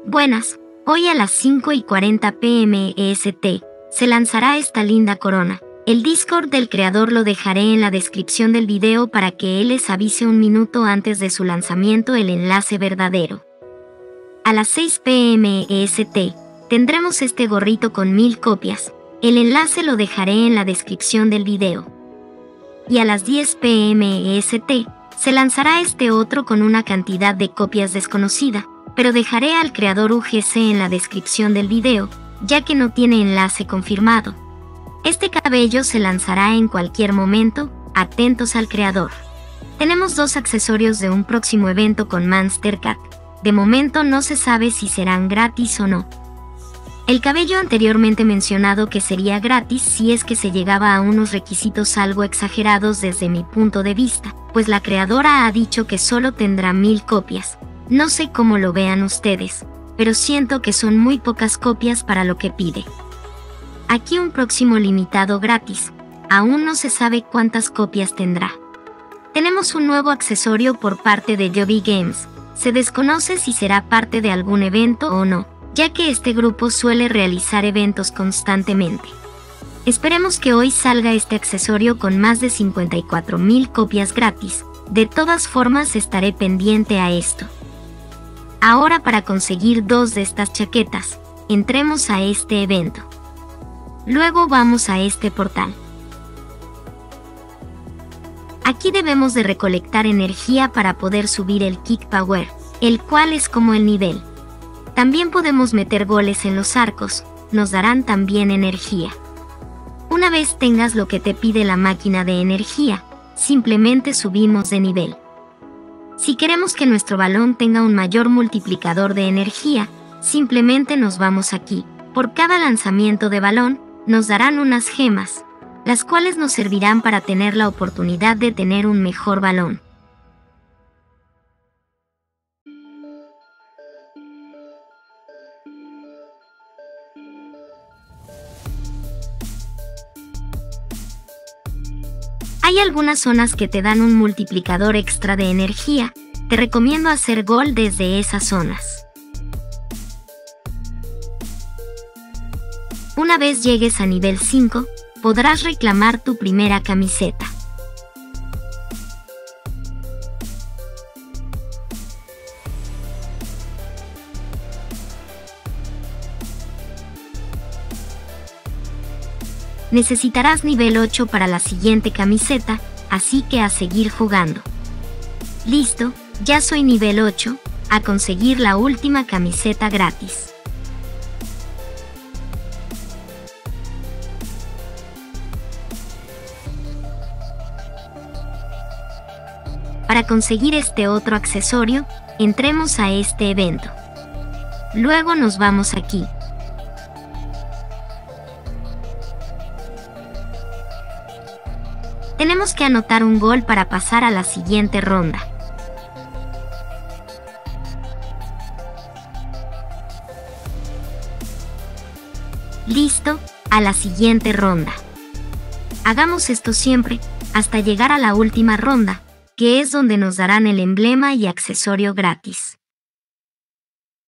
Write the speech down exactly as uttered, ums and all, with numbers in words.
Buenas, hoy a las cinco y cuarenta p m E S T se lanzará esta linda corona. El Discord del creador lo dejaré en la descripción del video para que él les avise un minuto antes de su lanzamiento el enlace verdadero. A las seis p m E S T tendremos este gorrito con mil copias. El enlace lo dejaré en la descripción del video. Y a las diez p m E S T se lanzará este otro con una cantidad de copias desconocida, pero dejaré al creador U G C en la descripción del video, ya que no tiene enlace confirmado. Este cabello se lanzará en cualquier momento, atentos al creador. Tenemos dos accesorios de un próximo evento con Monster Cat. De momento no se sabe si serán gratis o no. El cabello anteriormente mencionado que sería gratis si es que se llegaba a unos requisitos algo exagerados desde mi punto de vista, pues la creadora ha dicho que solo tendrá mil copias. No sé cómo lo vean ustedes, pero siento que son muy pocas copias para lo que pide. Aquí un próximo limitado gratis, aún no se sabe cuántas copias tendrá. Tenemos un nuevo accesorio por parte de Yobi Games, se desconoce si será parte de algún evento o no, ya que este grupo suele realizar eventos constantemente. Esperemos que hoy salga este accesorio con más de cincuenta y cuatro mil copias gratis, de todas formas estaré pendiente a esto. Ahora para conseguir dos de estas chaquetas, entremos a este evento. Luego vamos a este portal. Aquí debemos de recolectar energía para poder subir el Kick Power, el cual es como el nivel. También podemos meter goles en los arcos, nos darán también energía. Una vez tengas lo que te pide la máquina de energía, simplemente subimos de nivel. Si queremos que nuestro balón tenga un mayor multiplicador de energía, simplemente nos vamos aquí. Por cada lanzamiento de balón, nos darán unas gemas, las cuales nos servirán para tener la oportunidad de tener un mejor balón. Hay algunas zonas que te dan un multiplicador extra de energía, te recomiendo hacer gol desde esas zonas. Una vez llegues a nivel cinco, podrás reclamar tu primera camiseta. Necesitarás nivel ocho para la siguiente camiseta, así que a seguir jugando. Listo, ya soy nivel ocho, a conseguir la última camiseta gratis. Para conseguir este otro accesorio, entremos a este evento. Luego nos vamos aquí. Tenemos que anotar un gol para pasar a la siguiente ronda. Listo, a la siguiente ronda. Hagamos esto siempre, hasta llegar a la última ronda, que es donde nos darán el emblema y accesorio gratis.